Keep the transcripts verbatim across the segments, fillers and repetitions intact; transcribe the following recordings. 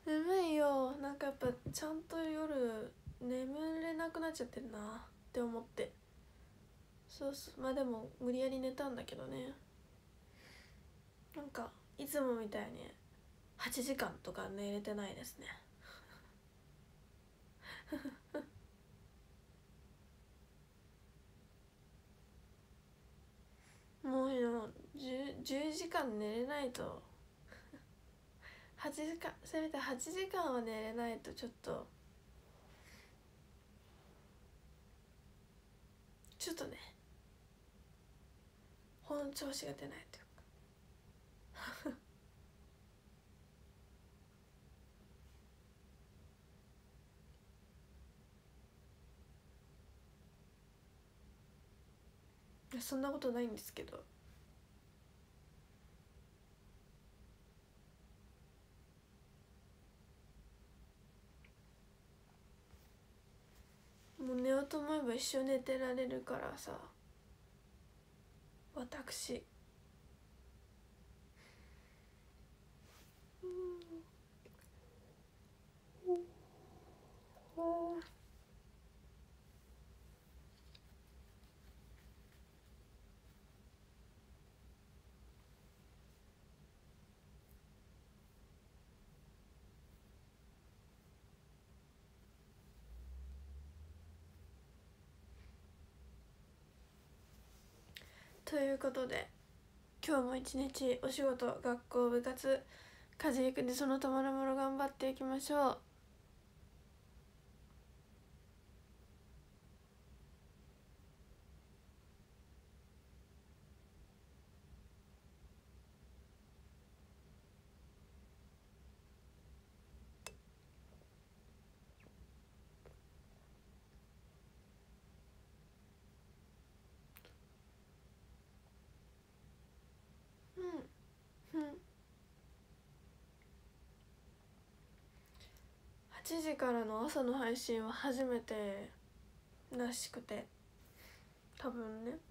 眠いよ。なんかやっぱちゃんと夜眠れなくなっちゃってるなって思って。そうそう、まあでも無理やり寝たんだけどね。なんかいつもみたいにはちじかんとか寝れてないですね。もう 10, じゅうじかん寝れないと、はちじかん、せめてはちじかんは寝れないとちょっとちょっとね、本調子が出ないというか。そんなことないんですけど、もう寝ようと思えば一生寝てられるからさ、私。ということで、今日も一日お仕事、学校、部活、家事育児その他もろもろ頑張っていきましょう。うんうん。はちじからの朝の配信は初めてらしくて、多分ね、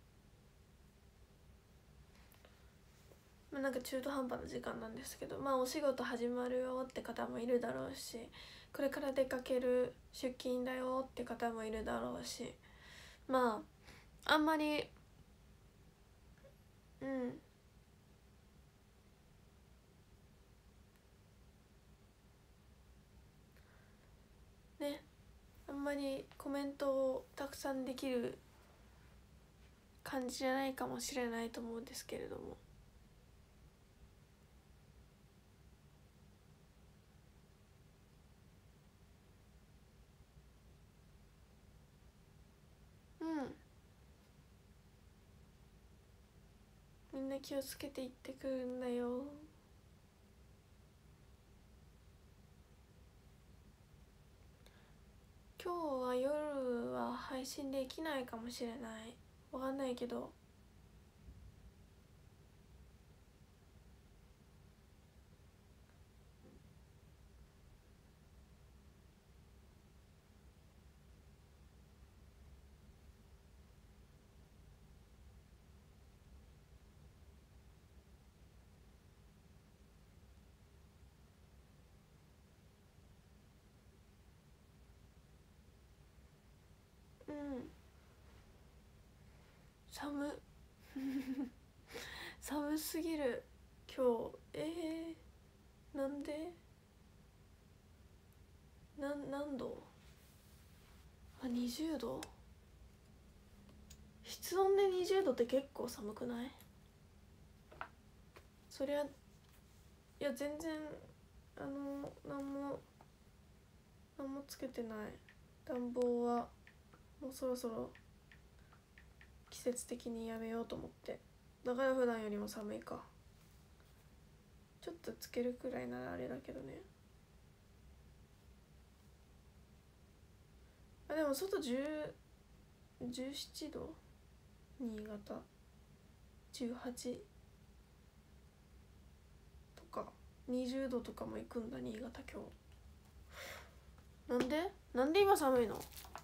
まあ、なんか中途半端な時間なんですけど、まあお仕事始まるよって方もいるだろうし、これから出かける出勤だよって方もいるだろうし、まああんまり、うんね、あんまりコメントをたくさんできる感じじゃないかもしれないと思うんですけれども、うん、みんな気をつけていってくるんだよ。今日は夜は配信できないかもしれない。わかんないけど、うん、寒寒すぎる今日。えー、なんでな何度？あ、にじゅうど。室温でにじゅうどって結構寒くない？そりゃ、いや全然、あの何も何もつけてない。暖房はもうそろそろ季節的にやめようと思って。だから普段よりも寒いか。ちょっとつけるくらいならあれだけどね。あ、でも外じゅう、じゅうななど、新潟じゅうはちとかにじゅうどとかも行くんだ新潟今日。なんでなんで今寒いの？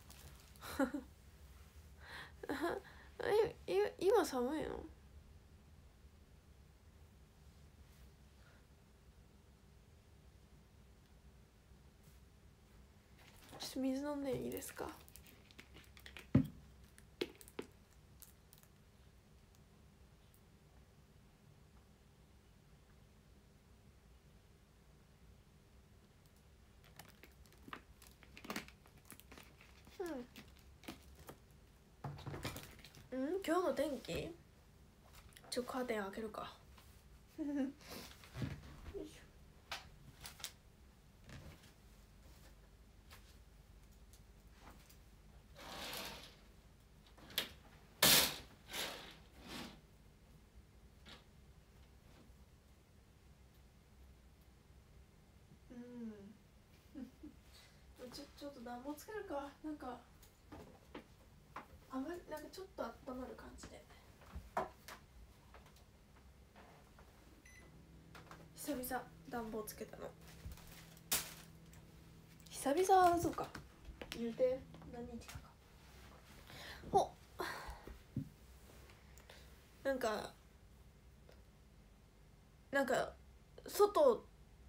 え、今寒いの？ ちょっと水飲んでいいですか。うん、うん、今日の天気ちょっとカーテン開けるかよいしょ。ちょ, ちょっと暖房つけるか。なんかあまりなんかちょっと温まる感じで。久々暖房つけたの。久々はそうか言うて何日かか。ほなんかなんか外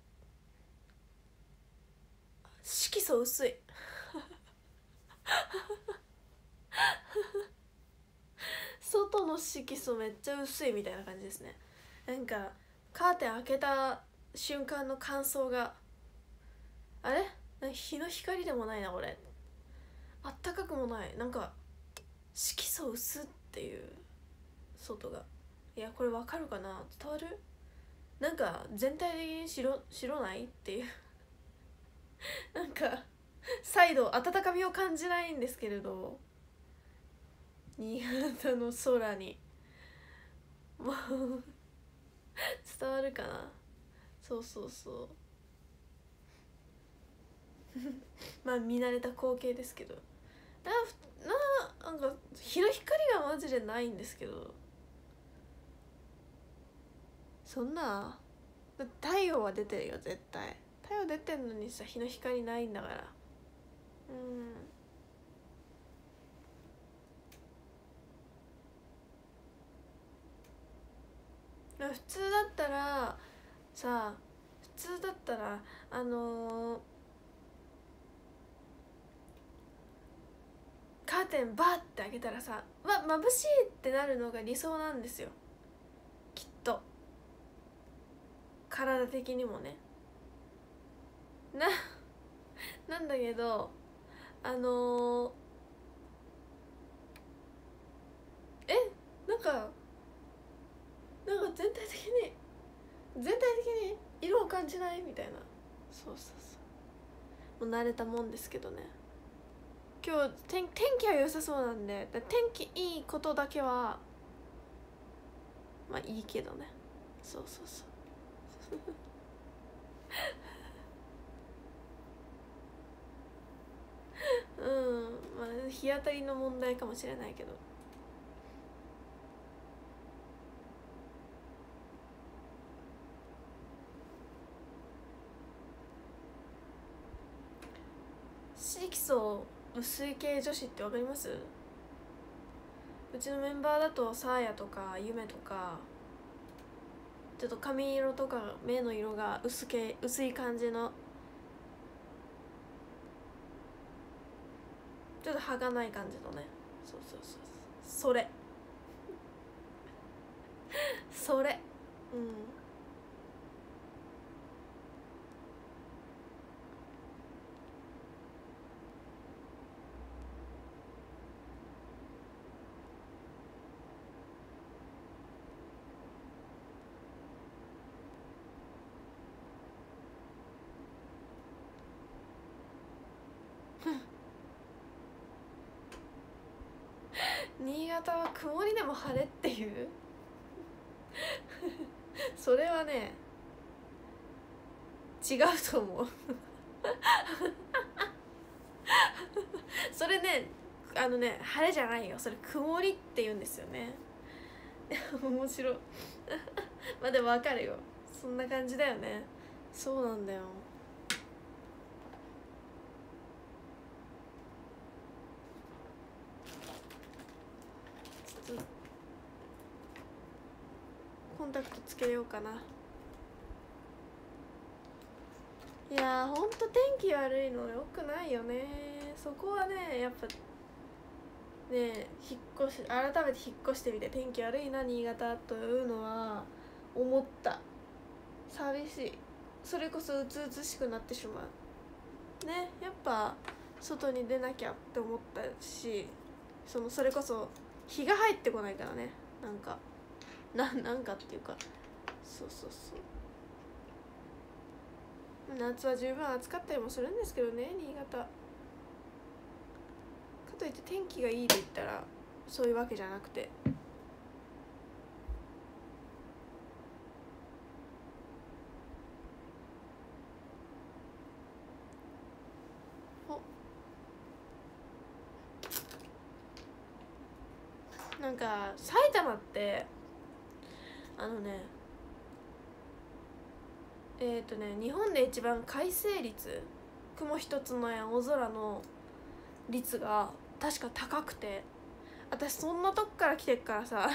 色素薄い外の色素めっちゃ薄いみたいな感じですね。なんかカーテン開けた瞬間の乾燥があれなんか日の光でもないなこれ。あったかくもない。なんか色素薄っていう外が。いやこれわかるかな、伝わる。なんか全体的に白白ないっていうなんか再度温かみを感じないんですけれど、新潟の空にもう伝わるかな。そうそうそうまあ見慣れた光景ですけど、なななんか日の光がマジでないんですけど、そんな太陽は出てるよ絶対。太陽出てんのにさ日の光ないんだから。うん普通だったらさ普通だったらあのー、カーテンバーって開けたらさうわ眩しいってなるのが理想なんですよきっと。体的にもねななんだけどあのー、えなんかなんか全体的に全体的に色を感じないみたいな。そうそうそうもう慣れたもんですけどね。今日 天, 天気は良さそうなんで、天気いいことだけはまあいいけどね。そうそうそううんまあ日当たりの問題かもしれないけど。色素薄い系女子ってわかります？うちのメンバーだとサーヤとかゆめとかちょっと髪色とか目の色が薄け薄い感じのちょっと歯がない感じのね。そうそうそうそれそれうん新潟は曇りでも晴れっていうそれはね違うと思うそれねあのね晴れじゃないよ、それ曇りって言うんですよね面白いまあでも分かるよ、そんな感じだよね。そうなんだよ。ちょっとコンタクトつけようかな。いいやーほんと天気悪いのよくないよね。そこはねやっぱね引っ越し改めて引っ越してみて天気悪いな新潟というのは思った。寂しい。それこそうつうつしくなってしまうね。やっぱ外に出なきゃって思ったし、そのそれこそ日が入ってこないからね。なんかななんかっていうかそうそうそう、夏は十分暑かったりもするんですけどね新潟。かといって天気がいいで言ったらそういうわけじゃなくて、なんか埼玉ってあのねえっ、ー、とね日本で一番快晴率、雲一つない青空の率が確か高くて、私そんなとこから来てっからさ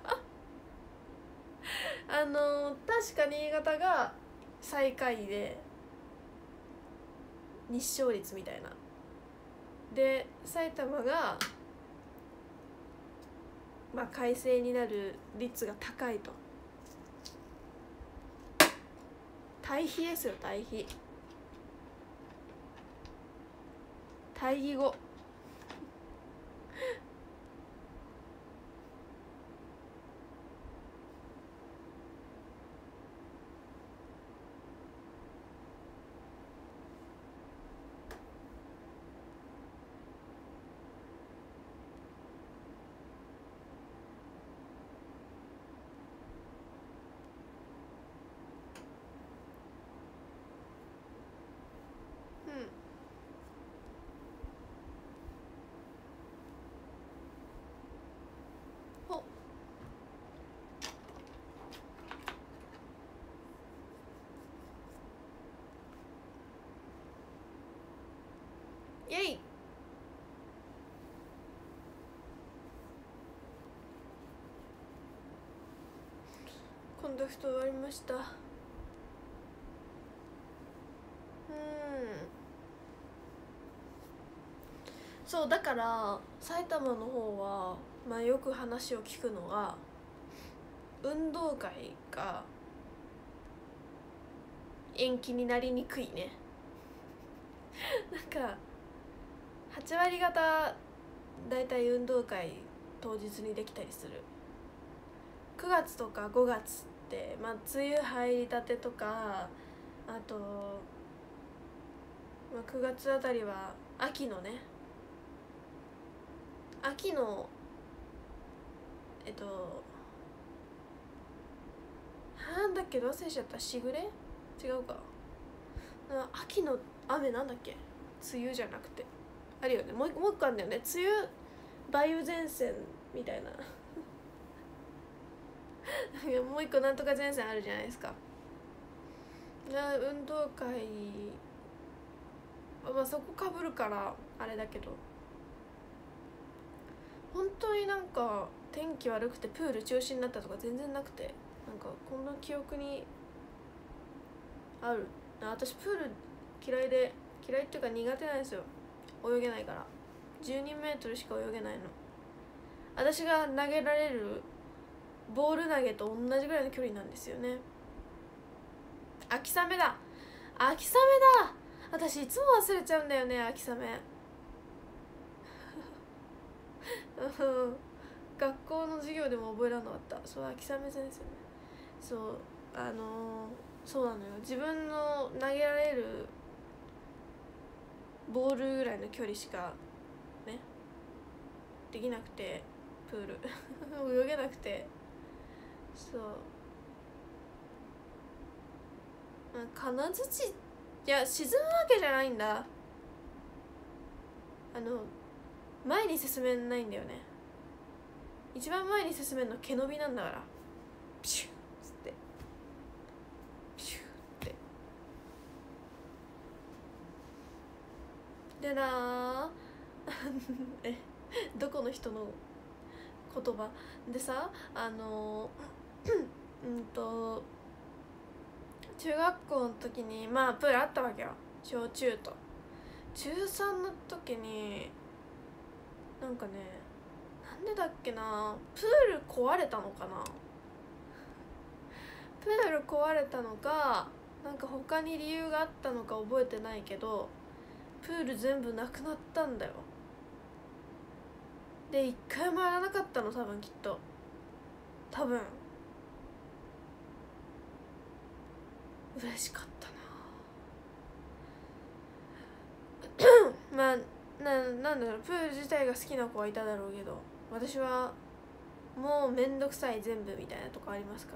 あの確か新潟が最下位で日照率みたいなで、埼玉がまあ快晴になる率が高いと。対比ですよ、対比対義語イェイ。コンダクト終わりました。うんそうだから埼玉の方はまあよく話を聞くのが運動会が延期になりにくいねなんかはち割方だいたい運動会当日にできたりする。くがつとかごがつって、まあ、梅雨入りたてとかあと、まあ、くがつあたりは秋のね秋のえっとなんだっけ忘れちゃった。しぐれ違うか。秋の雨なんだっけ、梅雨じゃなくてあるよね。もう一個あるんだよね。梅雨梅雨前線みたいなもう一個なんとか前線あるじゃないですか。運動会まあそこかぶるからあれだけど、本当になんか天気悪くてプール中止になったとか全然なくて、なんかこんな記憶にある。私プール嫌いで嫌いっていうか苦手なんですよ。泳げないから。じゅうにメートルしか泳げないの。私が投げられるボール投げと同じぐらいの距離なんですよね。秋雨だ秋雨だ私いつも忘れちゃうんだよね、秋雨学校の授業でも覚えられなかった。そう、秋雨先生ね。そうあのー、そうなのよ。自分の投げられるボールぐらいの距離しかねできなくて、プール泳げなくて、そう金槌いや沈むわけじゃないんだ。あの前に進めないんだよね。一番前に進めるの毛伸びなんだから、ピシュッつってピシュッってでなえどこの人の言葉でさ、あのうんと中学校の時にまあプールあったわけよ、小中と。中さんの時になんかね、なんでだっけな、プール壊れたのかな、プール壊れたのかなんか他に理由があったのか覚えてないけど、プール全部なくなったんだよ。で一回もやらなかったの、多分きっと多分嬉しかったなまあな、なんだろう、プール自体が好きな子はいただろうけど、私はもうめんどくさい全部みたいなとこありますから。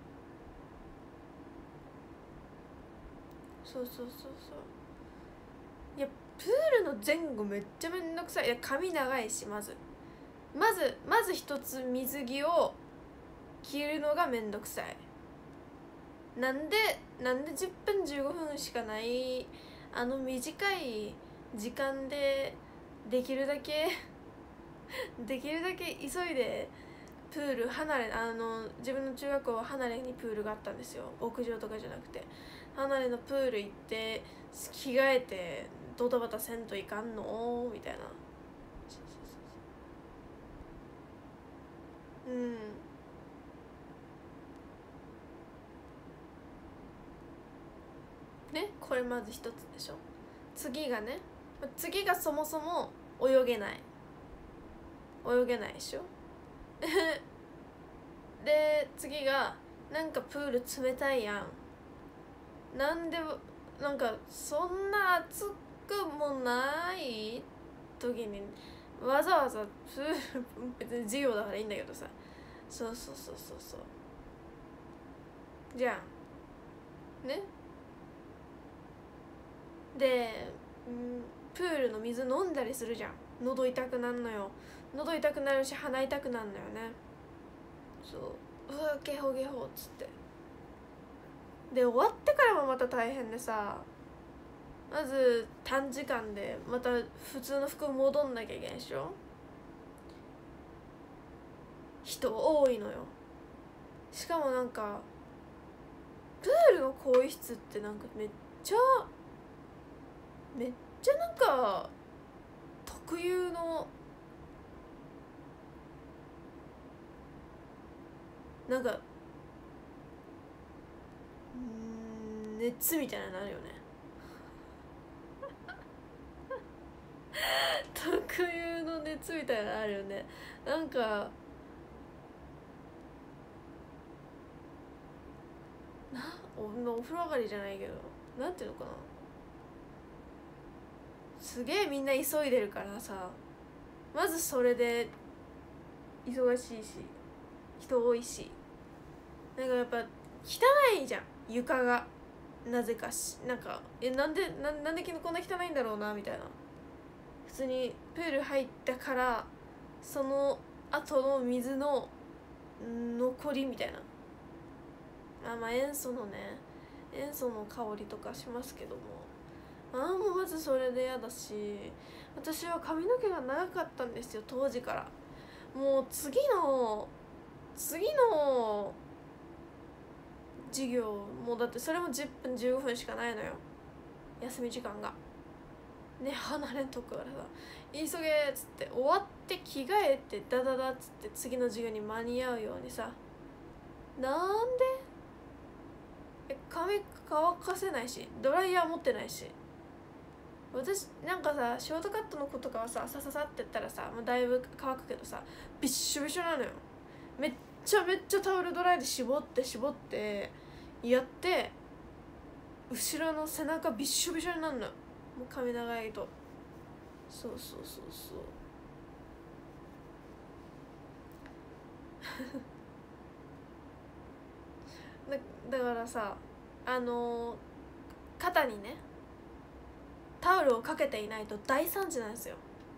そうそうそうそう。いやプールの前後めっちゃめんどくさい。いや髪長いし、まずまずまず一つ水着を着るのがめんどくさい。なんでなんでじゅっぷんじゅうごふんしかないあの短い時間でできるだけできるだけ急いでプール離れ、あの自分の中学校は離れにプールがあったんですよ、屋上とかじゃなくて。離れのプール行って着替えてドタバタせんといかんのみたいな。うんね、これまず一つでしょ。次がね、次がそもそも泳げない泳げないでしょで次がなんかプール冷たいやん、なんでなんかそんな暑くもない時にわざわざプール別に授業だからいいんだけどさ、そうそうそうそうそうじゃんね。で、うん、プールの水飲んだりするじゃん、喉痛くなるのよ。喉痛くなるし鼻痛くなるのよね。そううわゲホゲホっつって、で終わってからもまた大変でさ、まず短時間でまた普通の服戻んなきゃいけないでしょ。人多いのよ。しかもなんかプールの更衣室ってなんかめっちゃめっちゃなんか特有のなんかうん熱みたいなのあるよね特有の熱みたいなのあるよね。なんかな お, お風呂上がりじゃないけど、なんていうのかな、すげえみんな急いでるからさ、まずそれで忙しいし人多いし、なんかやっぱ汚いじゃん床が、なぜかしなんかえなんでななんでこんな汚いんだろうなみたいな。普通にプール入ったからその後の水の残りみたいな、あまあ塩素のね塩素の香りとかしますけども、ああもうまずそれで嫌だし、私は髪の毛が長かったんですよ当時から。もう次の次の授業もだってそれもじゅっぷんじゅうごふんしかないのよ休み時間がね。離れんとこからさ急げっつって終わって着替えてダダダっつって次の授業に間に合うようにさ、なんでえ髪乾かせないしドライヤー持ってないし、私なんかさショートカットの子とかはささささってやったらさ、まあ、だいぶ乾くけどさびっしょびしょなのよ。めっちゃめっちゃタオルドライで絞って絞ってやって後ろの背中びっしょびしょになるの、もう髪長いと。そうそうそうそうだ, だからさあのー、肩にねタオルをかけていないと大惨事なんですよ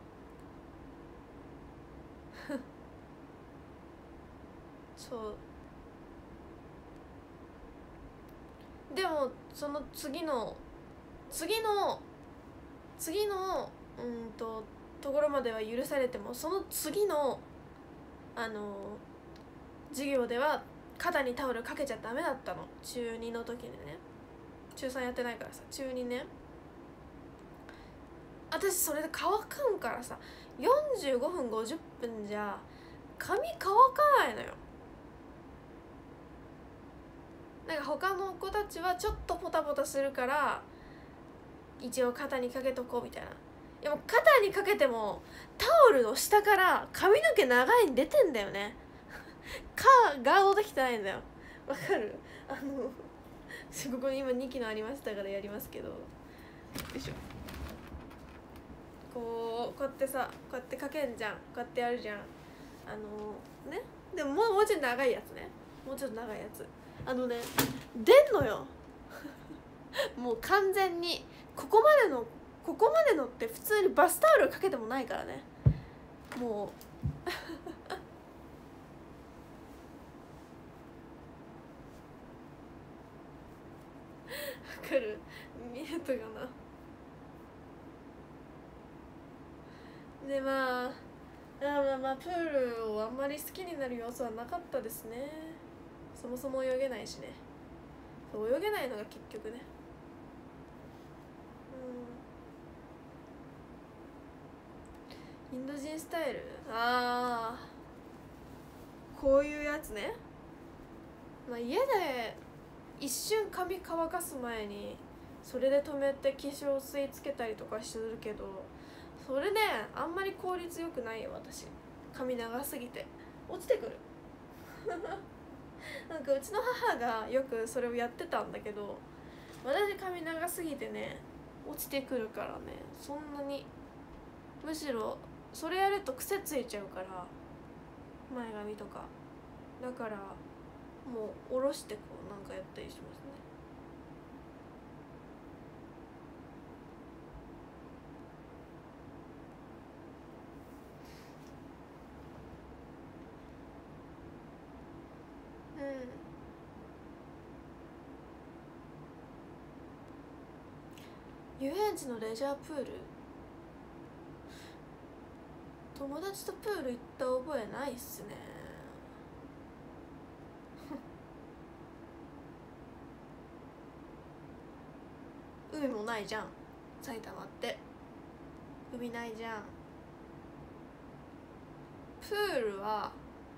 そうでもその次の次の次のうんとところまでは許されても、その次のあの授業では肩にタオルかけちゃダメだったの、中にの時にね。中さんやってないからさ、中にね。私それで乾かんからさ、よんじゅうごふんごじゅっぷんじゃ髪乾かないのよ。なんか他の子たちはちょっとポタポタするから一応肩にかけとこうみたいな。でも肩にかけてもタオルの下から髪の毛長いに出てんだよねかガードできてないんだよ。わかる？あのここに今にきのありましたからやりますけど、よいしょ。こうこうやってさ、こうやってかけんじゃん、こうやってやるじゃん。あのね、でももうもうちょっと長いやつね、もうちょっと長いやつ、あのね出んのよもう完全にここまでのここまでのって普通にバスタオルかけてもないからね、もうわかる？見えたかな。でまあまあまあプールをあんまり好きになる要素はなかったですね。そもそも泳げないしね。そう泳げないのが結局ね。うん。インド人スタイル、ああこういうやつね。まあ家で一瞬髪乾かす前にそれで止めて化粧水つけたりとかするけど、それねあんまり効率よくないよ。私髪長すぎて落ちてくるなんかうちの母がよくそれをやってたんだけど、私髪長すぎてね落ちてくるからね、そんなに、むしろそれやると癖ついちゃうから、前髪とかだからもう下ろしてこうなんかやったりしますね。うん。遊園地のレジャープール、友達とプール行った覚えないっすね海もないじゃん埼玉って、海ないじゃん。プールは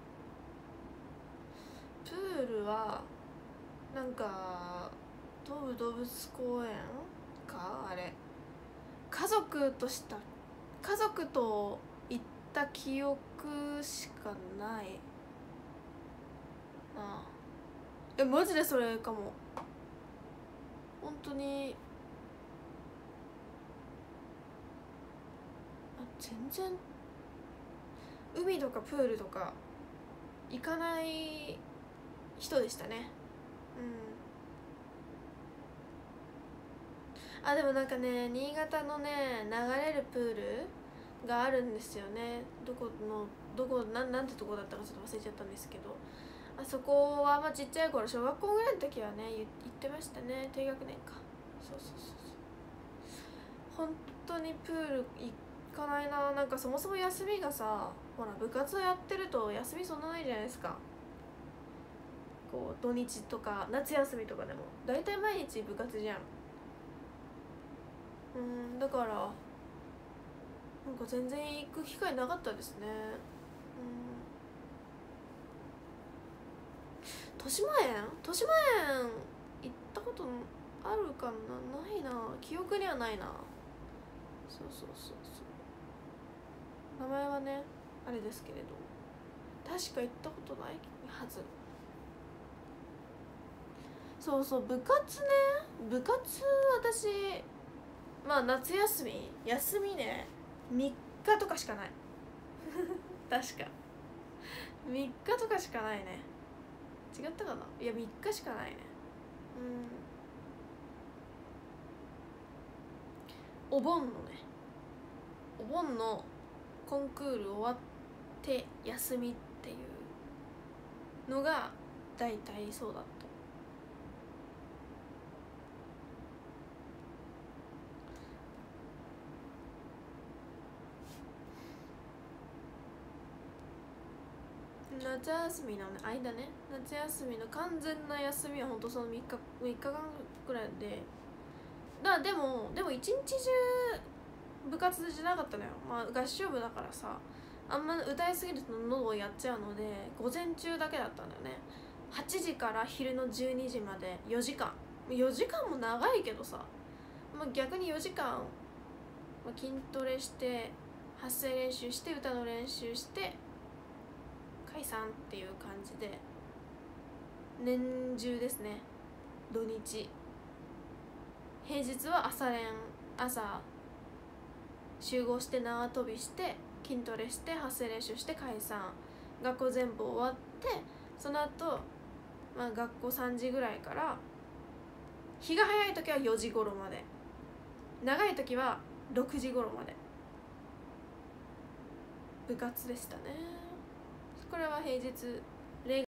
プールはなんか東武動物公園か、あれ家族とした家族と行った記憶しかないなあ。えマジでそれかも、本当に。あ全然海とかプールとか行かない人でしたね。うん。あでもなんかね、新潟のね流れるプールがあるんですよね。どこのどこなんなんてとこだったかちょっと忘れちゃったんですけど、あそこはまあちっちゃい頃小学校ぐらいの時はね行ってましたね。低学年か。そうそうそうそう。本当にプール行かないな。なんかそもそも休みがさ、ほら部活やってると休みそんなないじゃないですか。こう土日とか夏休みとかでも大体毎日部活じゃん。うんだからなんか全然行く機会なかったですね。うん。豊島園豊島園行ったことあるかな、ないな、記憶にはないな。そうそうそうそう、名前はねあれですけれど確か行ったことないはず。そうそう部活ね、部活私まあ夏休み休みねみっかとかしかない確かみっかとかしかないね。違ったかな、いやみっかしかないね。うん。お盆のねお盆のコンクール終わって休みっていうのが大体そうだった。 夏休みの、ね、間ね、夏休みの完全な休みはほんとそのみっかみっかかんくらいで、だでもでも一日中部活じゃなかったのよ。まあ合唱部だからさ、あんま歌いすぎると喉をやっちゃうので午前中だけだったんだよね。はちじから昼のじゅうにじまでよじかん、よじかんも長いけどさ、まあ、逆によじかん、まあ、筋トレして発声練習して歌の練習して解散っていう感じで年中ですね。土日平日は朝練、朝集合して縄跳びして筋トレして発声練習して解散、学校全部終わって、その後、まあ学校さんじぐらいから日が早い時はよじ頃まで、長い時はろくじ頃まで部活でしたね。これは平日例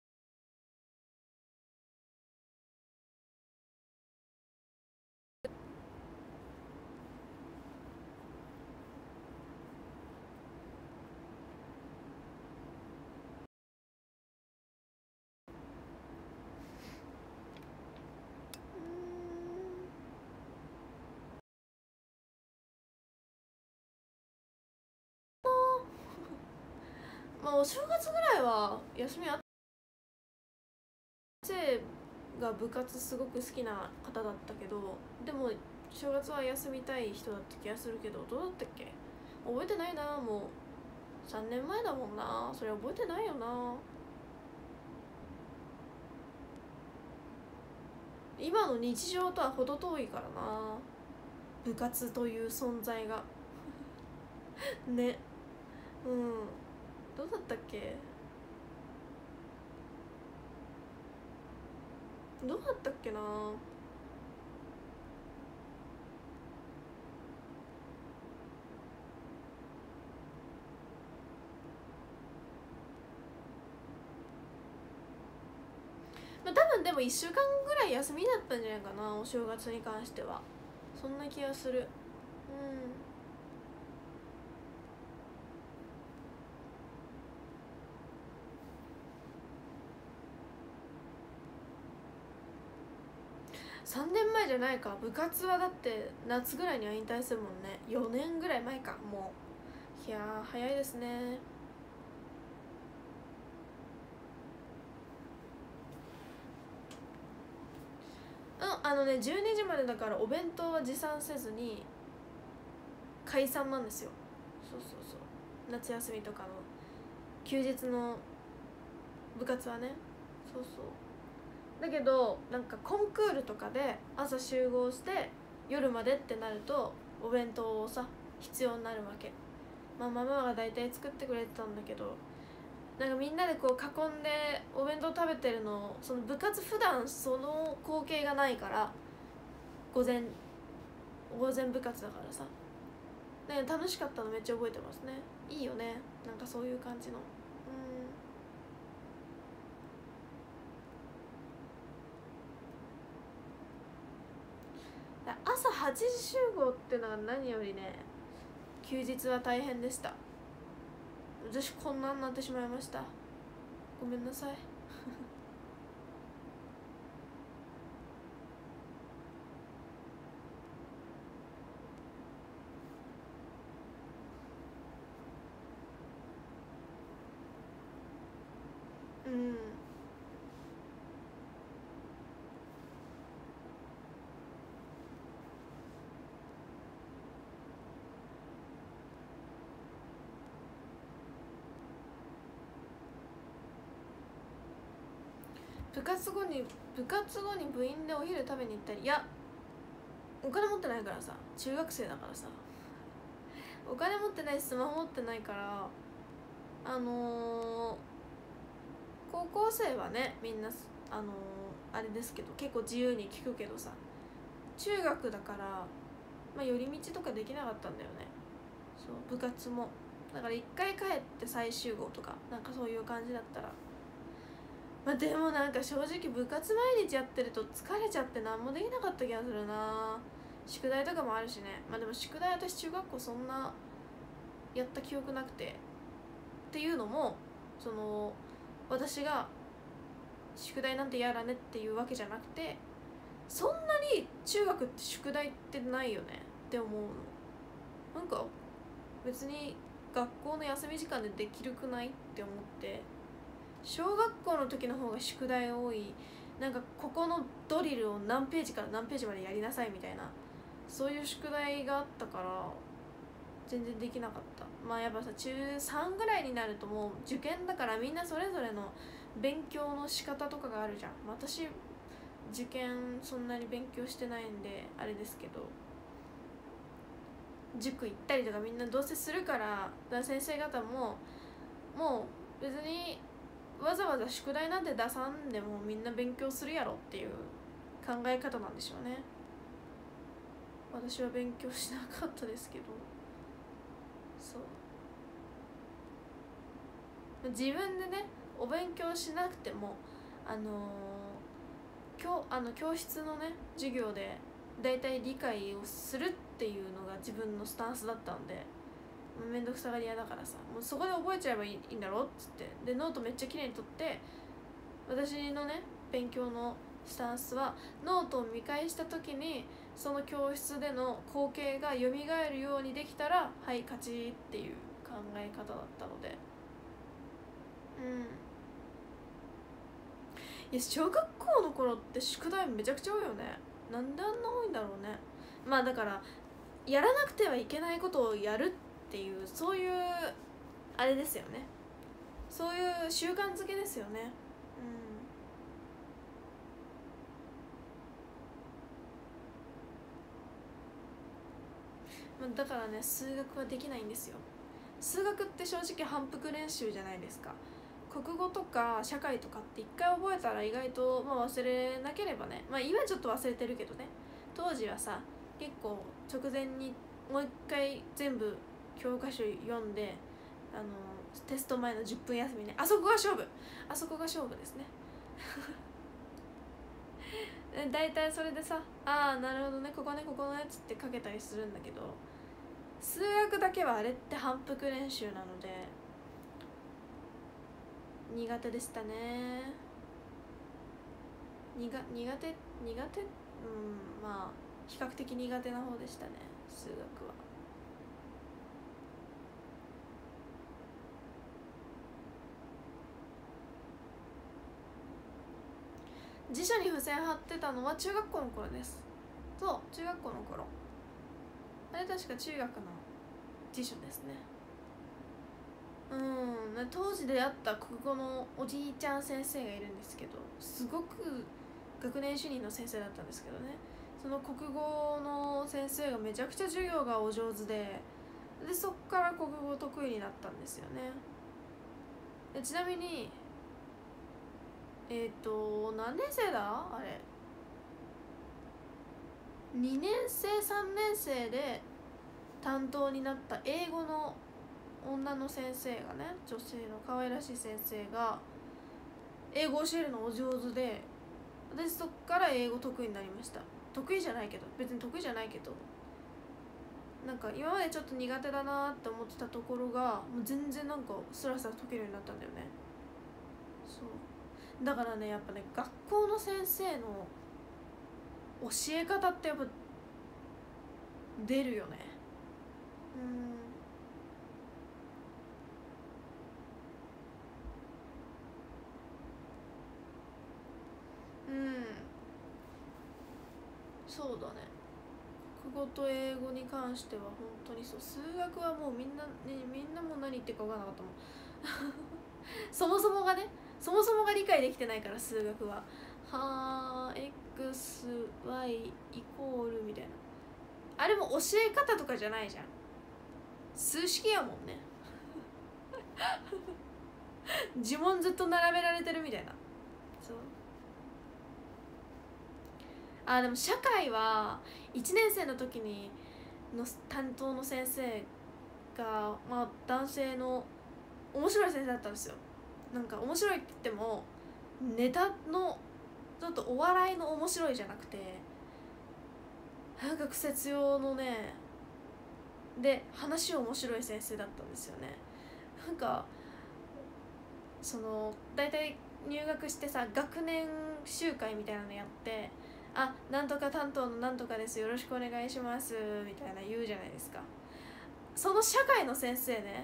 まあお正月ぐらいは休みあって、先生が部活すごく好きな方だったけど、でも正月は休みたい人だった気がするけど、どうだったっけ、覚えてないな。もうさんねんまえだもんな。それ覚えてないよな。今の日常とは程遠いからな、部活という存在がね。うん、どうだったっけ、どうだったっけな。まあ、多分でもいっしゅうかんぐらい休みだったんじゃないかな、お正月に関しては。そんな気がする。うん、さんねんまえじゃないか。部活はだって夏ぐらいには引退するもんね。よねんぐらい前か。もういやー早いですね。うん、あのねじゅうにじまでだからお弁当は持参せずに解散なんですよ。そうそうそう、夏休みとかの休日の部活はね。そうそう。だけどなんかコンクールとかで朝集合して夜までってなるとお弁当をさ必要になるわけ。まあママが大体作ってくれてたんだけど、なんかみんなでこう囲んでお弁当食べてるの、その部活普段その光景がないから、午前午前部活だからさ、ね、楽しかったのめっちゃ覚えてますね。いいよね、なんかそういう感じの。うん、朝はちじ集合ってのは何よりね、休日は大変でした。私こんなになってしまいました。ごめんなさいうん、部活後に部活後に部員でお昼食べに行ったり、いやお金持ってないからさ、中学生だからさ、お金持ってないしスマホ持ってないから、あのー、高校生はねみんなあのー、あれですけど結構自由に聞くけどさ、中学だから、まあ、寄り道とかできなかったんだよね。そう部活もだから一回帰って再集合とかなんかそういう感じだったら、まあでもなんか正直部活毎日やってると疲れちゃって何もできなかった気がするな。宿題とかもあるしね。まあでも宿題私中学校そんなやった記憶なくて、っていうのもその私が宿題なんて嫌だねっていうわけじゃなくて、そんなに中学って宿題ってないよねって思うの。なんか別に学校の休み時間でできるくないって思って、小学校の時の方が宿題多い。なんかここのドリルを何ページから何ページまでやりなさいみたいな、そういう宿題があったから全然できなかった。まあやっぱさ、中さんぐらいになるともう受験だから、みんなそれぞれの勉強の仕方とかがあるじゃん。私受験そんなに勉強してないんであれですけど、塾行ったりとかみんなどうせするから、だから先生方ももう別にわざわざ宿題なんて出さんでもみんな勉強するやろっていう考え方なんでしょうね。私は勉強しなかったですけど、そう自分でねお勉強しなくても、あのー、教あの教室のね授業でだいたい理解をするっていうのが自分のスタンスだったんで、めんどくさがり屋だからさ、もうそこで覚えちゃえばいいいいんだろっつって、でノートめっちゃ綺麗に取って、私のね勉強のスタンスはノートを見返した時にその教室での光景が蘇るようにできたらはい勝ちっていう考え方だったので、うんいや小学校の頃って宿題めちゃくちゃ多いよね。なんであんな多いんだろうね。まあだからやらなくてはいけないことをやるっていう、そういうあれですよね。そういう習慣づけですよね。うんだからね、数学はできないんですよ。数学って正直反復練習じゃないですか。国語とか社会とかって一回覚えたら意外と、まあ、忘れなければね、まあ今ちょっと忘れてるけどね、当時はさ結構直前にもう一回全部教科書読んで、あのテスト前のじゅっぷん休みね、あそこが勝負あそこが勝負ですねだいたいそれでさ、ああなるほどね、ここねここのやつって書けたりするんだけど、数学だけはあれって反復練習なので苦手でしたね。苦苦手苦手うんまあ比較的苦手な方でしたね、数学は。辞書に付箋貼ってたのは中学校の頃です。そう中学校の頃、あれ確か中学の辞書ですね。うん当時出会った国語のおじいちゃん先生がいるんですけど、すごく学年主任の先生だったんですけどね、その国語の先生がめちゃくちゃ授業がお上手で、でそっから国語得意になったんですよね。でちなみにえっ、ー、と何年生だあれ、にねん生さんねん生で担当になった英語の女の先生がね、女性の可愛らしい先生が英語を教えるのお上手で、私そっから英語得意になりました。得意じゃないけど別に得意じゃないけどなんか今までちょっと苦手だなって思ってたところがもう全然なんかスラスラ解けるようになったんだよね。そうだからね、やっぱね学校の先生の教え方ってやっぱ出るよね。うんうんそうだね。国語と英語に関しては本当にそう、数学はもうみんな、ね、みんなもう何言ってるか分からなかったもんそもそもがねそもそもが理解できてないから、数学ははー xy イコールみたいな、あれも教え方とかじゃないじゃん、数式やもんね呪文ずっと並べられてるみたいな。そうあでも社会はいちねん生の時にの担当の先生が、まあ、男性の面白い先生だったんですよ。なんか面白いって言ってもネタのちょっとお笑いの面白いじゃなくて、なんか癖強のねで話面白い先生だったんですよね。なんかその大体入学してさ学年集会みたいなのやって「あ、なんとか担当のなんとかです、よろしくお願いします」みたいな言うじゃないですか。その社会の先生ね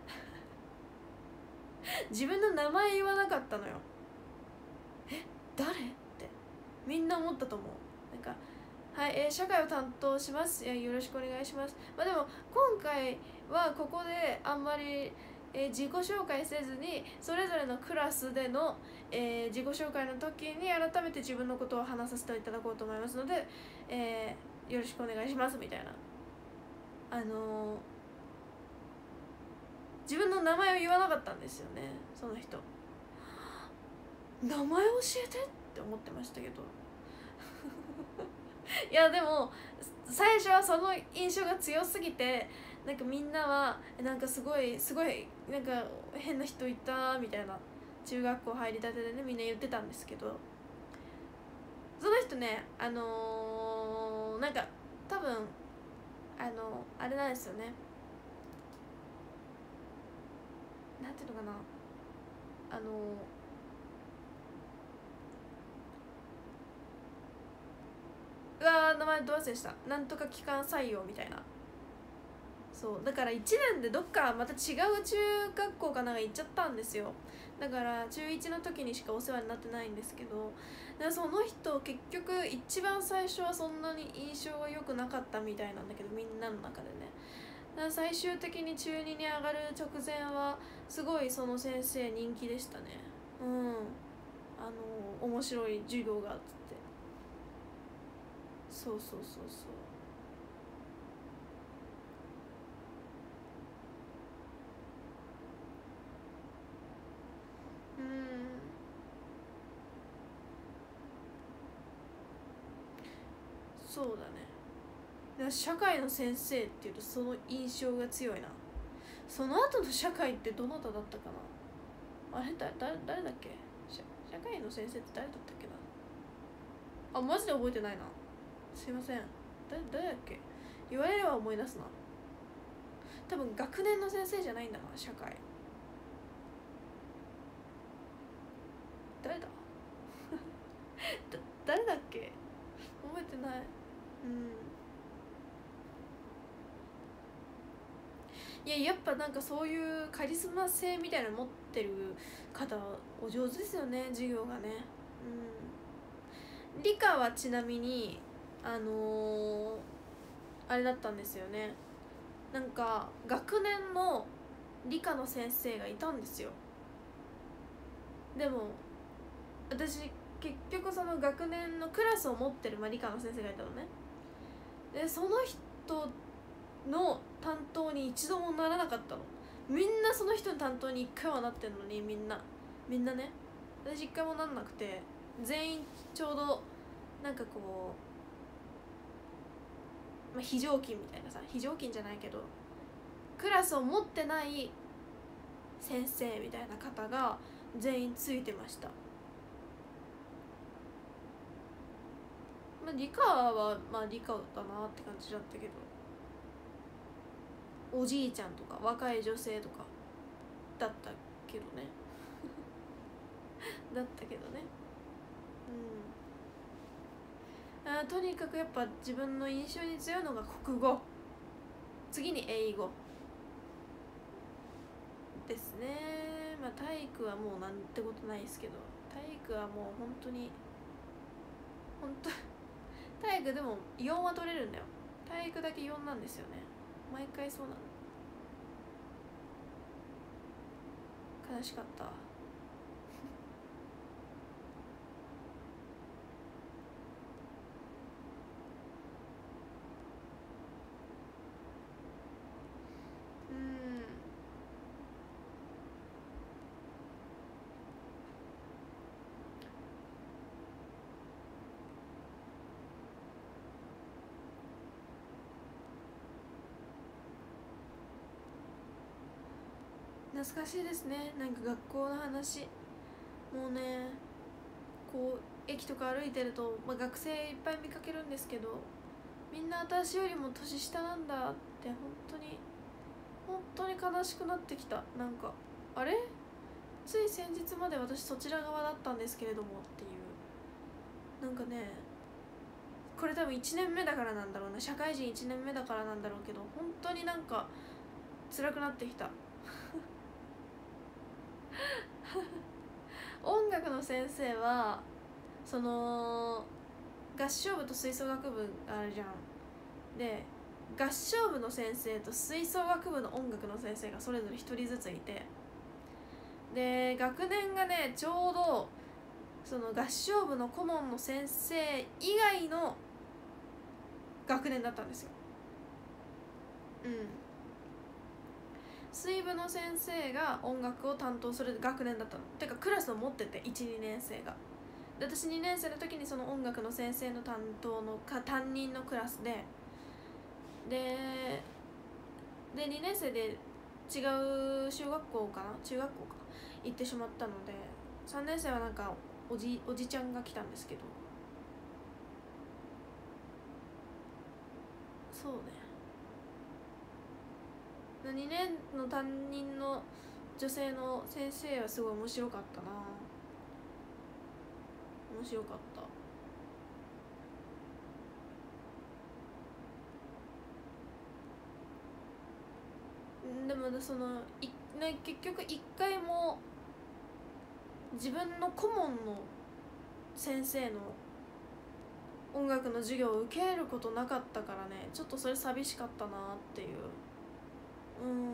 自分の名前言わなかったのよ。え、誰ってみんな思ったと思う。なんかはい、えー、社会を担当します。いや、よろしくお願いします。まあでも今回はここであんまり、えー、自己紹介せずにそれぞれのクラスでの、えー、自己紹介の時に改めて自分のことを話させていただこうと思いますので、えー、よろしくお願いしますみたいな、あのー、自分の名前を言わなかったんですよね、その人。名前教えてって思ってましたけどいやでも最初はその印象が強すぎて、なんかみんなはなんかすごいすごいなんか変な人いたみたいな、中学校入りたてでねみんな言ってたんですけど、その人ね、あのー、なんか多分あのあれなんですよね、なんていうのかな、あのー、うわー名前どう忘れした、なんとか機関採用みたいな。そうだからいちねんでどっかまた違う中学校かなんか行っちゃったんですよ。だから中いちの時にしかお世話になってないんですけど、だからその人結局一番最初はそんなに印象は良くなかったみたいなんだけど、みんなの中でね。だから最終的に中にに上がる直前はすごいその先生人気でしたね。うん、あの面白い授業があって、そうそうそうそう。うん、そうだね。だから社会の先生っていうとその印象が強いな。その後の社会ってどなただったかな、あれだだ誰だっけ、社社会の先生って誰だったっけなあ、マジで覚えてないな、すいません。誰誰だっけ、言われれば思い出すな。多分学年の先生じゃないんだな、社会。誰だだ誰だっけ、覚えてない。うん、いややっぱなんかそういうカリスマ性みたいなの持ってる方お上手ですよね、授業がね。うん、理科はちなみにあのー、あれだったんですよね、なんか学年の理科の先生がいたんですよ。でも私結局その学年のクラスを持ってる、まあ、理科の先生がいたのね。でその人の担当に一度もならなかったの。みんなその人の担当に一回はなってんのに、みんなみんなね、私一回もなんなくて、全員ちょうどなんかこう、まあ、非常勤みたいなさ、非常勤じゃないけどクラスを持ってない先生みたいな方が全員ついてました。まあ、理科はまあ理科だなって感じだったけど、おじいちゃんとか若い女性とかだったけどねだったけどね。うん、あ、とにかくやっぱ自分の印象に強いのが国語、次に英語ですね。まあ体育はもうなんてことないですけど、体育はもう本当に本当体育でもよんは取れるんだよ。体育だけよんなんですよね、毎回そうなの。悲しかったうん、懐かしいですね。なんか学校の話、もうね、こう駅とか歩いてると、まあ、学生いっぱい見かけるんですけど、みんな私よりも年下なんだって本当に本当に悲しくなってきた。なんかあれつい先日まで私そちら側だったんですけれどもっていう、なんかね、これ多分いちねんめだからなんだろうな、社会人いちねんめだからなんだろうけど、本当になんか辛くなってきた音楽の先生はその合唱部と吹奏楽部あるじゃん。で合唱部の先生と吹奏楽部の音楽の先生がそれぞれひとりずついて、で学年がねちょうどその合唱部の顧問の先生以外の学年だったんですよ。うん水部の先生が音楽を担当する学年だったの。てかクラスを持ってて いちにねん生が。で私にねん生の時にその音楽の先生の担当のか担任のクラスでででにねん生で違う小学校かな中学校か行ってしまったので、さんねん生はなんかおじおじちゃんが来たんですけど、そうね、にねんの担任の女性の先生はすごい面白かったな。面白かった。でもそのい、ね、結局一回も自分の顧問の先生の音楽の授業を受けることなかったからね、ちょっとそれ寂しかったなっていう。うん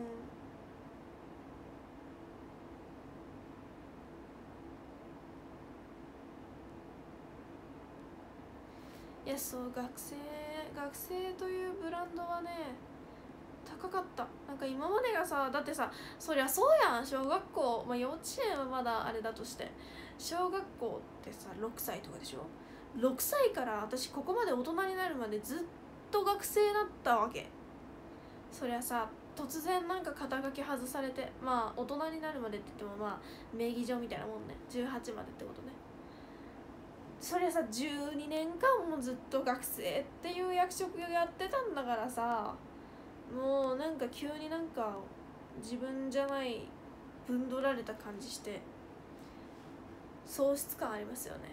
いやそう学生学生というブランドはね高かった。なんか今までがさ、だってさ、そりゃそうやん、小学校、まあ、幼稚園はまだあれだとして、小学校ってさろくさいとかでしょ。ろくさいから私ここまで大人になるまでずっと学生だったわけ。そりゃさ突然なんか肩書き外されて、まあ大人になるまでって言ってもまあ名義上みたいなもんね、じゅうはちまでってことね。そりゃさじゅうにねんかんもずっと学生っていう役職やってたんだからさ、もうなんか急になんか自分じゃないぶんどられた感じして喪失感ありますよね。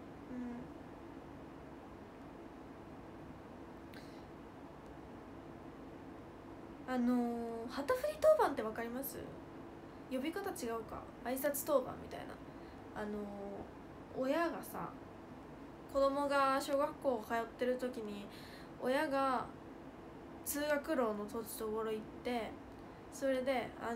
うんあのー、旗振り当番ってわかります？呼び方違うか、挨拶当番みたいな。あのー、親がさ子供が小学校通ってる時に親が通学路の土地ところ行って、それであのー、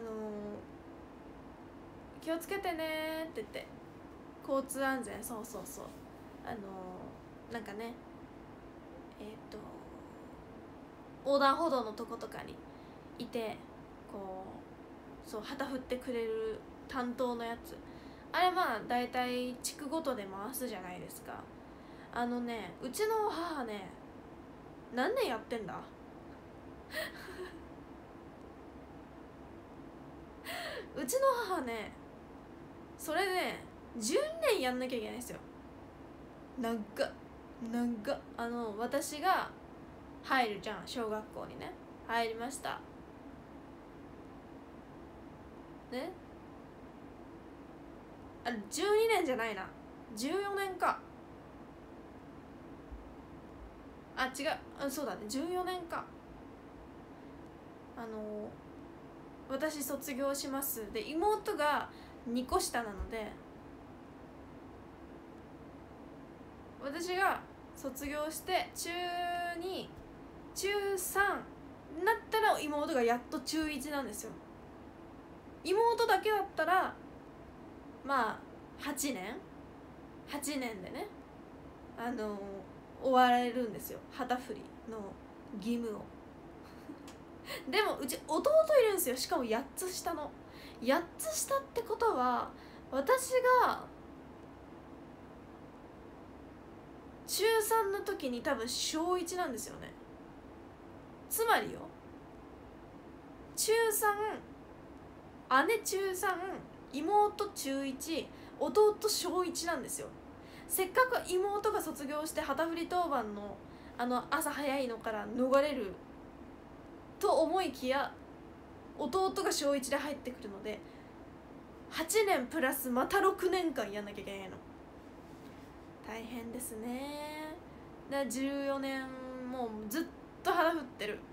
気をつけてねって言って交通安全、そうそうそう、あのー、なんかねえっ、ー、と横断歩道のとことかにいてこうそう旗振ってくれる担当のやつ、あれまあ大体地区ごとで回すじゃないですか。あのねうちの母ね何年やってんだうちの母ねそれねじゅうねんやんなきゃいけないんですよ。なんかなんかあの私が入るじゃん、小学校にね入りましたね。あじゅうにねんじゃないな、じゅうよねんか。あ違うあそうだねじゅうよねんか。あの私卒業しますで妹がにこ下なので、私が卒業して中に中さんになったら妹がやっと中いちなんですよ。妹だけだったらまあはちねんはちねんでねあの終われるんですよ、旗振りの義務をでもうち弟いるんですよ、しかもやっつ下のやっつ下ってことは私が中さんの時に多分小いちなんですよね。つまりよ中さん姉中さん妹中いち弟小いちなんですよ。せっかく妹が卒業して旗振り当番のあの朝早いのから逃れると思いきや弟が小いちで入ってくるのではちねんプラスまたろくねんかんやんなきゃいけないの。大変ですね。でじゅうよねんもうずっと腹振ってる。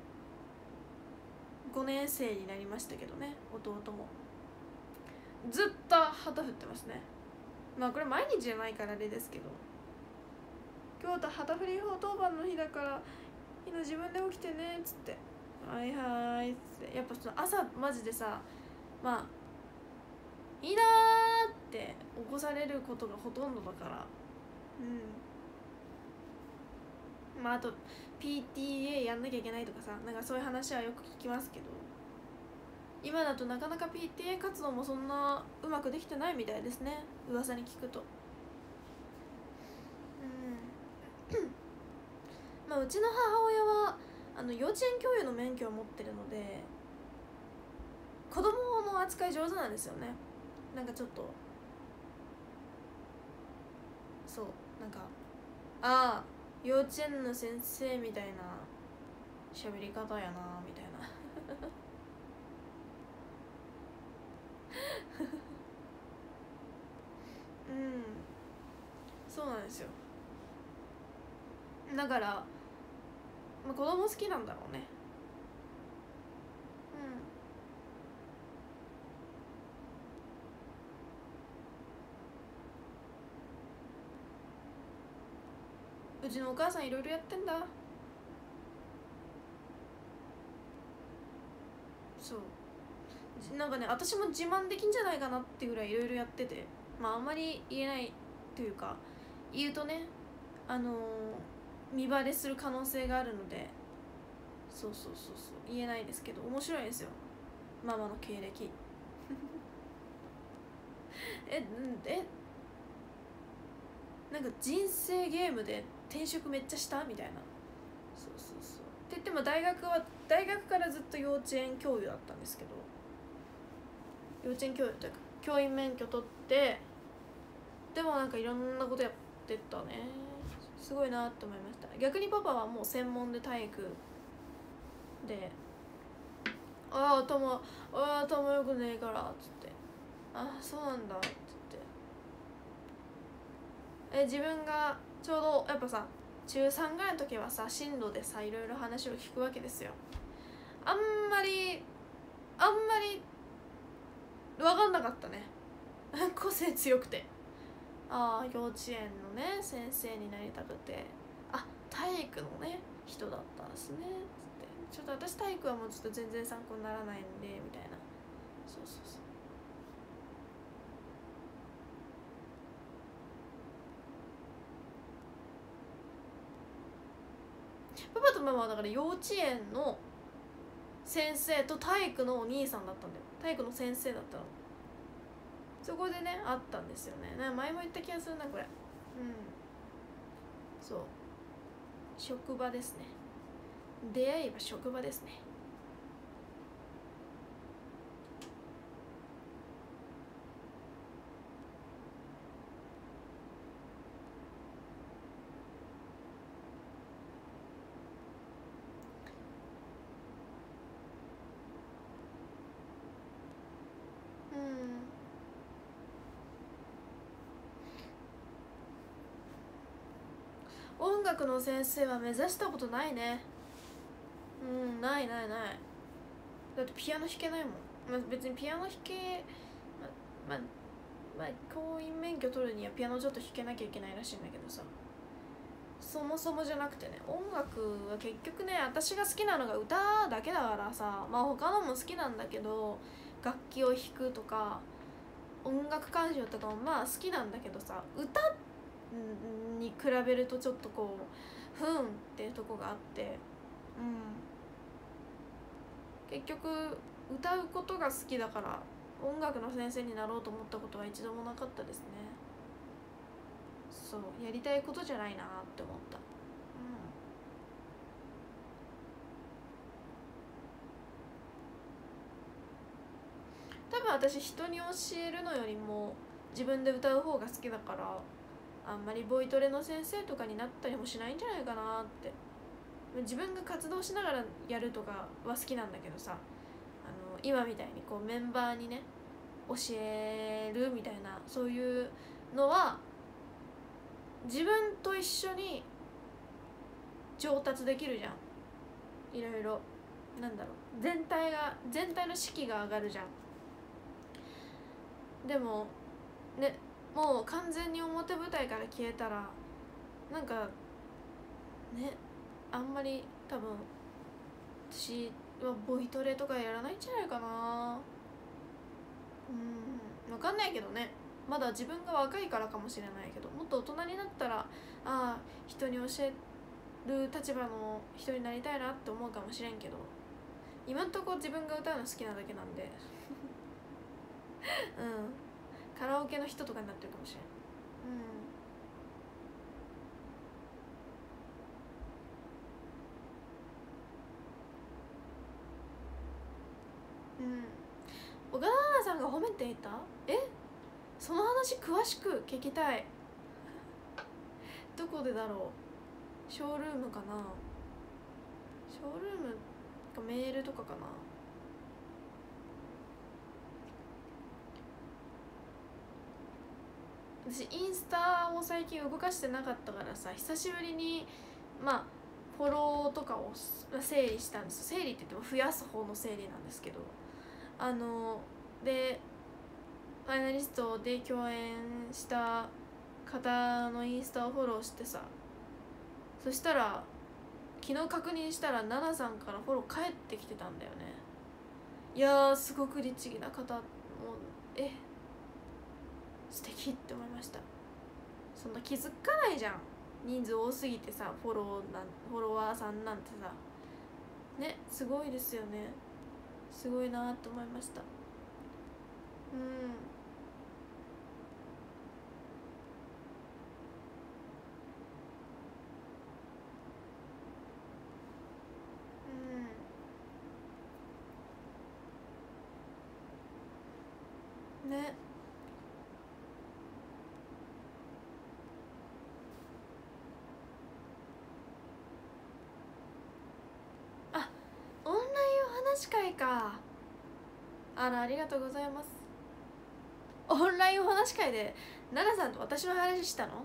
ごねん生になりましたけどね、弟もずっと旗振ってますね。まあこれ毎日じゃないからあれですけど、今日と旗振り当番の日だから日の自分で起きてねっつって、はいはいっつって、やっぱその朝マジでさ、まあいいなーって起こされることがほとんどだから、うん、まああと ピーティーエー やんなきゃいけないとかさ、なんかそういう話はよく聞きますけど、今だとなかなか ピーティーエー 活動もそんなうまくできてないみたいですね、噂に聞くと。うんまあうちの母親はあの幼稚園教諭の免許を持ってるので、子供の扱い上手なんですよね。なんかちょっとそう、なんかああ幼稚園の先生みたいな喋り方やなみたいなうんそうなんですよ。だから、まあ、子供好きなんだろうね。うんうちのお母さんいろいろやってんだ。そうなんかね、私も自慢できんじゃないかなってぐらいいろいろやってて、まああんまり言えないというか、言うとねあのー、見バレする可能性があるので、そうそうそうそう言えないですけど、面白いですよママの経歴ええなんか人生ゲームで転職めっちゃしたみたいな。そうそうそうって言っても大学は大学からずっと幼稚園教諭だったんですけど、幼稚園教諭というか教員免許取って、でもなんかいろんなことやってたね。すごいなって思いました。逆にパパはもう専門で体育で、ああ頭ああ頭よくねえからっつって、ああそうなんだっつって、え自分がちょうどやっぱさちゅうさんぐらいの時はさ進路でさいろいろ話を聞くわけですよ。あんまりあんまり分かんなかったね個性強くて、ああ幼稚園のね先生になりたくて、あ体育のね人だったんですねつって、ちょっと私体育はもうちょっと全然参考にならないんでみたいな。そうそうそうパパとママはだから幼稚園の先生と体育のお兄さんだったんだよ。体育の先生だったの。そこでねあったんですよね。なんか前も言った気がするなこれ。うんそう職場ですね。出会いは職場ですね。音楽の先生は目指したことないね。うんないないない。だってピアノ弾けないもん、まあ、別にピアノ弾けまままあ教員免許取るにはピアノちょっと弾けなきゃいけないらしいんだけどさ、そもそもじゃなくてね、音楽は結局ね私が好きなのが歌だけだからさ、まあ他のも好きなんだけど楽器を弾くとか音楽鑑賞とかもまあ好きなんだけどさ、歌に比べるとちょっとこうふんっていうとこがあって、うん結局歌うことが好きだから音楽の先生になろうと思ったことは一度もなかったですね。そうやりたいことじゃないなって思った。多分私人に教えるのよりも自分で歌う方が好きだから、あんまりボイトレの先生とかになったりもしないんじゃないかなって。自分が活動しながらやるとかは好きなんだけどさ、あの今みたいにこうメンバーにね教えるみたいな、そういうのは自分と一緒に上達できるじゃん。いろいろなんだろう、全体が全体の士気が上がるじゃん。でもね、もう完全に表舞台から消えたらなんかね、あんまり多分私はボイトレとかやらないんじゃないかな。うん、分かんないけどね、まだ自分が若いからかもしれないけど、もっと大人になったらああ人に教える立場の人になりたいなって思うかもしれんけど、今んとこ自分が歌うの好きなだけなんでうん、カラオケの人とかになってるかもしれん。うんうん、岡田奈々さんが褒めていた、え、その話詳しく聞きたいどこでだろう、ショールームかな、ショールームかメールとかかな。私インスタを最近動かしてなかったからさ、久しぶりにまあフォローとかを整理したんです。整理って言っても増やす方の整理なんですけど、あのでファイナリストで共演した方のインスタをフォローしてさ、そしたら昨日確認したら奈々さんからフォロー返ってきてたんだよね。いやーすごく律儀な方、もうえ素敵って思いました。そんな気づかないじゃん、人数多すぎてさ、フォローなんフォロワーさんなんてさね、すごいですよね、すごいなって思いました。うんうんね、あ、オンラインお話会か、あらありがとうございます。オンラインお話会で奈々さんと私の話したの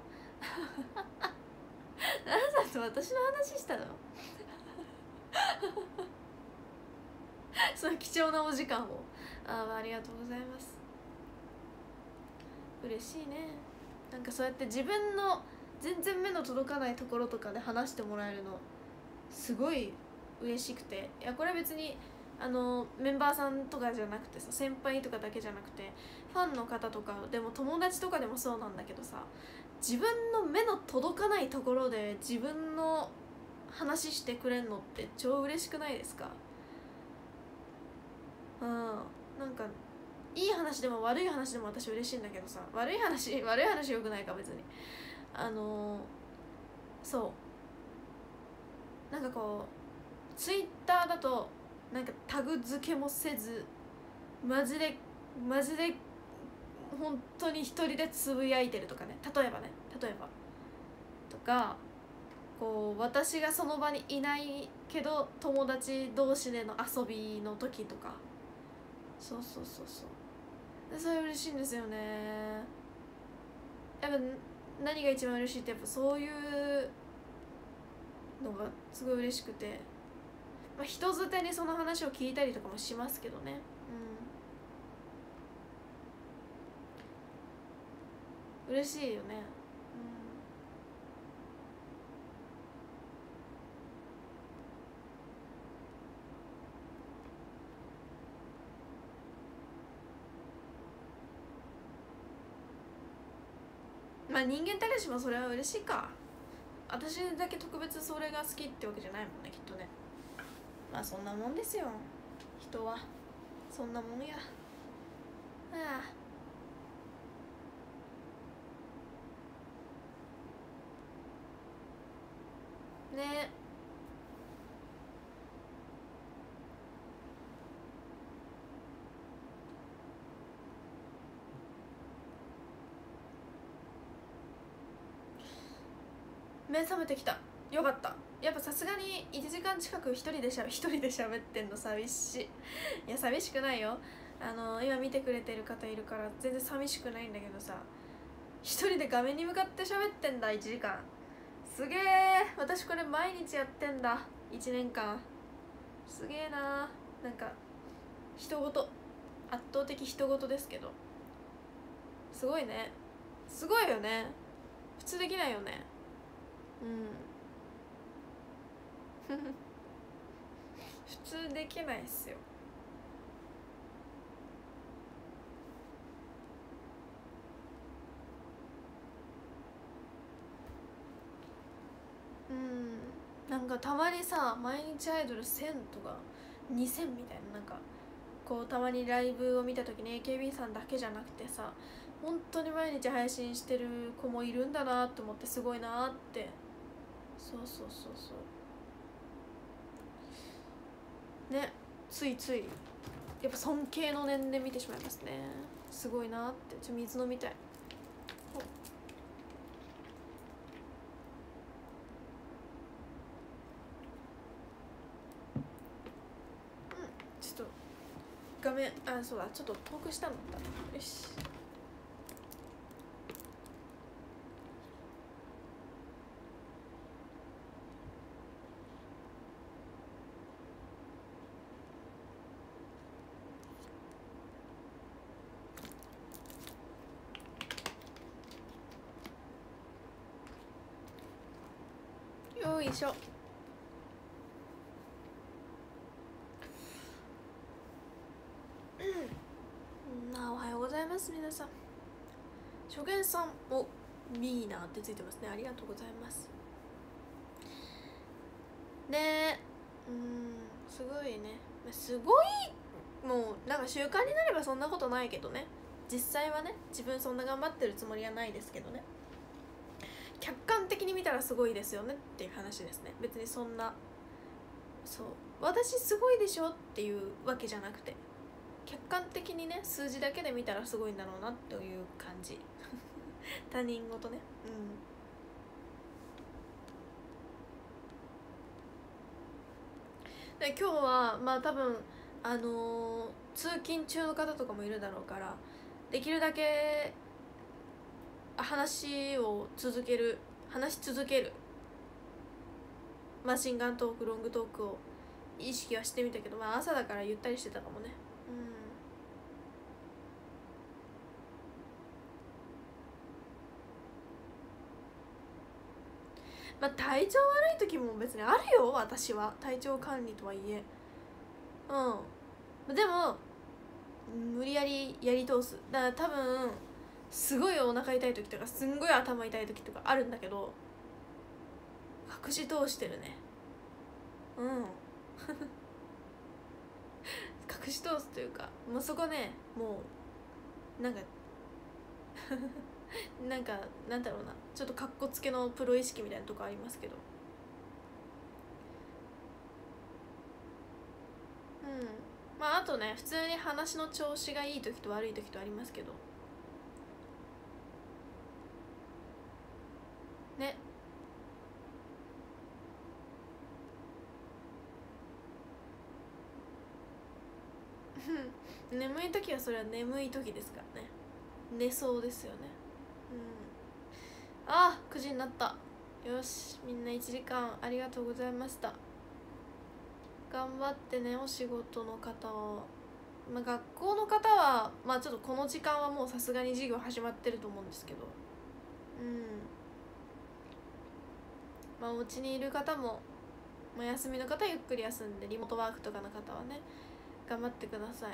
奈々さんと私の話したのその貴重なお時間を、ああ、ありがとうございます。嬉しいね。なんかそうやって自分の全然目の届かないところとかで話してもらえるのすごい嬉しくて、いやこれ別にあのメンバーさんとかじゃなくてさ、先輩とかだけじゃなくてファンの方とかでも友達とかでもそうなんだけどさ、自分の目の届かないところで自分の話してくれんのって超嬉しくないですか。うん、なんかいい話でも悪い話でも私嬉しいんだけどさ、悪い話悪い話よくないか別に、あのー、そうなんかこうツイッターだとなんかタグ付けもせずマジでマジで本当に一人でつぶやいてるとかね、例えばね例えばとか、こう私がその場にいないけど友達同士での遊びの時とか、そうそうそうそう、それ嬉しいんですよね。やっぱ何が一番嬉しいってやっぱそういうのがすごい嬉しくて、まあ、人づてにその話を聞いたりとかもしますけどね。うん嬉しいよね。まあ人間たけしもそれは嬉しいか。私だけ特別それが好きってわけじゃないもんね、きっとね。まあそんなもんですよ、人はそんなもんや。ああね、目覚めてきた。よかった。やっぱさすがにいちじかん近く一人でしゃべ一人で喋ってんの寂しい。いや寂しくないよ。 あの今見てくれてる方いるから全然寂しくないんだけどさ、一人で画面に向かって喋ってんだいちじかん。すげえ、私これ毎日やってんだいちねんかん。すげえな。なんか人ごと、圧倒的人ごとですけど、すごいね。すごいよね。普通できないよね。うん普通できないっすよ。うん、なんかたまにさ、毎日アイドルせんとかにせんみたいな、なんかこうたまにライブを見た時に エーケービー さんだけじゃなくてさ、本当に毎日配信してる子もいるんだなと思って、すごいなって。そうそうそうそうね、ついついやっぱ尊敬の念で見てしまいますね。すごいなって。ちょっと水飲みたい。ちょっと画面、あ、そうだ、ちょっと遠くしたのだ。よし。よいしょ。うん、あ、おはようございます皆さん。初見さん、お、ミーナーってついてますね。ありがとうございます。ね、うん、すごいね。すごい、もうなんか習慣になればそんなことないけどね。実際はね、自分そんな頑張ってるつもりはないですけどね。客観的に見たらすごいですよねっていう話ですね。別にそんな、そう、私すごいでしょっていうわけじゃなくて、客観的にね、数字だけで見たらすごいんだろうなっていう感じ他人事ね。うん。で今日はまあ多分あのー、通勤中の方とかもいるだろうから、できるだけ話を続ける話し続けるマシンガントーク、ロングトークを意識はしてみたけど、まあ朝だからゆったりしてたかもね。うん、まあ体調悪い時も別にあるよ。私は体調管理とはいえ、うん、でも無理やりやり通す。だから多分すごいお腹痛い時とかすんごい頭痛い時とかあるんだけど、隠し通してるね。うん隠し通すというか、もうそこね、もうなんかなんかなんだろうな、ちょっとかっこつけのプロ意識みたいなとこありますけど、うん、まああとね、普通に話の調子がいい時と悪い時とありますけどね。眠い時はそれは眠い時ですからね。寝そうですよね。うん。あ、くじになった。よし、みんないちじかんありがとうございました。頑張ってね、お仕事の方は。まあ、学校の方はまあちょっとこの時間はもうさすがに授業始まってると思うんですけど、うん、まあお家にいる方も、まあ、休みの方はゆっくり休んで、リモートワークとかの方はね、頑張ってください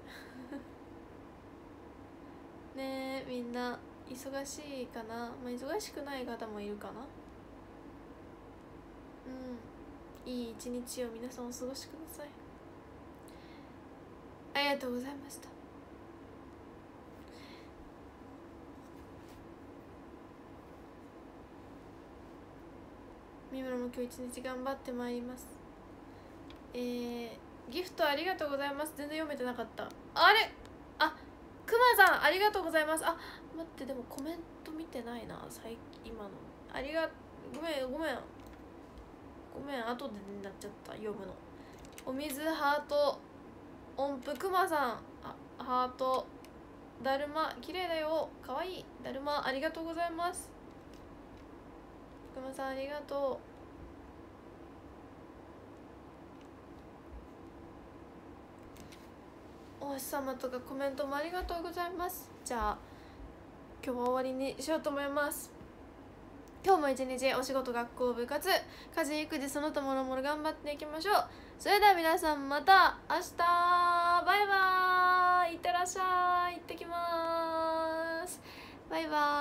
ねえ、みんな忙しいかな。まあ忙しくない方もいるかな。うん、いい一日を皆さんお過ごしください。ありがとうございました。三村も今日一日頑張ってまいります。えー、ギフトありがとうございます。全然読めてなかった。あれ、あ、くまさんありがとうございます。あ、待って、でもコメント見てないな、最近今の。ありが、ごめんごめんごめん、後でなっちゃった、読むの。お水ハート音符くまさん、あ、 ハート、だるま綺麗だよ、かわいいだるま、ありがとうございます。福間さんありがとう。お星様とかコメントもありがとうございます。じゃあ今日は終わりにしようと思います。今日も一日お仕事、学校、部活、家事、育児、その他もろもろ頑張っていきましょう。それでは皆さんまた明日、バイバーイ、いってらっしゃい、行ってきます、バイバーイ。